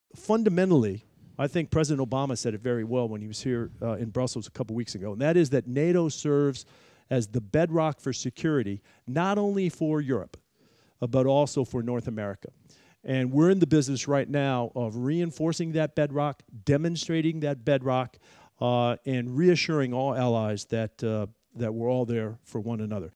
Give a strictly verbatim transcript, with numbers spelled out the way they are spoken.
fundamentally, I think President Obama said it very well when he was here uh, in Brussels a couple weeks ago, and that is that NATO serves as the bedrock for security, not only for Europe, uh, but also for North America. And we're in the business right now of reinforcing that bedrock, demonstrating that bedrock, uh, and reassuring all allies that, uh, that we're all there for one another.